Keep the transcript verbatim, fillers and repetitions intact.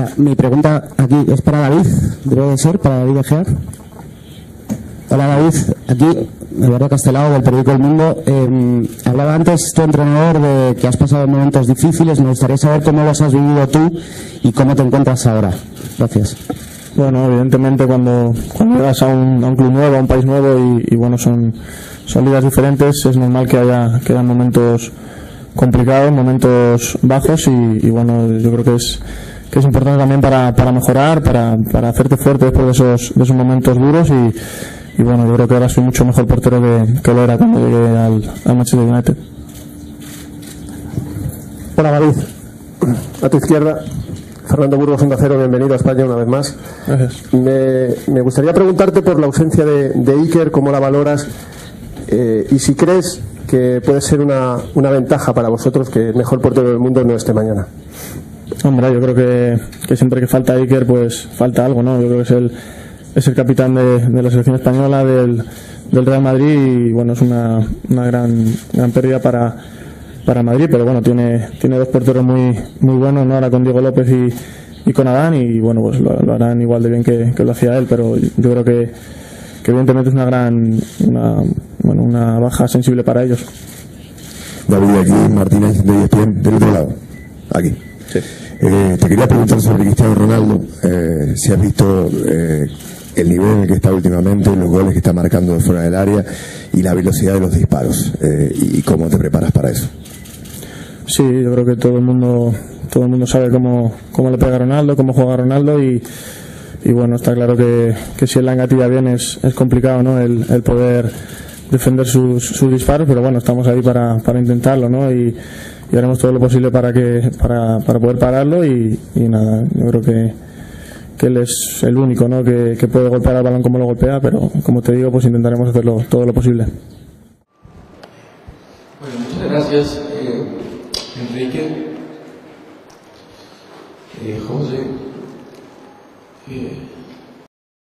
mi pregunta aquí es para David, debe de ser, para David Egea. Hola David, aquí Eduardo Castelao del periódico El Mundo. Eh, hablaba antes tu entrenador de que has pasado momentos difíciles. Me gustaría saber cómo los has vivido tú y cómo te encuentras ahora. Gracias. Bueno, evidentemente cuando, cuando llegas a un, a un club nuevo, a un país nuevo y, y bueno, son, son ligas diferentes, es normal que haya, que haya momentos complicados, momentos bajos y, y bueno, yo creo que es, que es importante también para, para mejorar, para, para hacerte fuerte después de esos, de esos momentos duros y, y bueno, yo creo que ahora soy mucho mejor portero que, que lo era cuando llegué al, al Manchester United. Hola David, a tu izquierda Fernando Burgos, Onda Cero, bienvenido a España una vez más. Gracias. Me, me gustaría preguntarte por la ausencia de, de Iker, cómo la valoras eh, y si crees que puede ser una, una ventaja para vosotros que el mejor portero del mundo no esté mañana. Hombre, yo creo que, que siempre que falta Iker, pues falta algo, ¿no? Yo creo que es el, es el capitán de, de la selección española, del, del Real Madrid y bueno, es una, una gran, gran pérdida para para Madrid, pero bueno, tiene tiene dos porteros muy muy buenos, ¿no? Ahora con Diego López y, y con Adán y bueno, pues lo, lo harán igual de bien que, que lo hacía él, pero yo creo que, que evidentemente es una gran una, bueno, una baja sensible para ellos. David, aquí Martínez de E S P N, del otro lado, aquí. Sí. Eh, te quería preguntar sobre Cristiano Ronaldo, eh, si has visto eh, el nivel en el que está últimamente, los goles que está marcando de fuera del área y la velocidad de los disparos, eh, y cómo te preparas para eso. Sí, yo creo que todo el mundo todo el mundo sabe cómo, cómo le pega a Ronaldo, cómo juega Ronaldo y, y bueno, está claro que, que si él la engatilla bien es, es complicado, ¿no? El, el poder defender sus, sus disparos, pero bueno, estamos ahí para, para intentarlo, ¿no? Y, y haremos todo lo posible para que para, para poder pararlo y, y nada, yo creo que, que él es el único, ¿no? que, que puede golpear el balón como lo golpea, pero como te digo, pues intentaremos hacerlo todo lo posible. Bueno, muchas gracias. Eh, Enrique, eh, José, eh,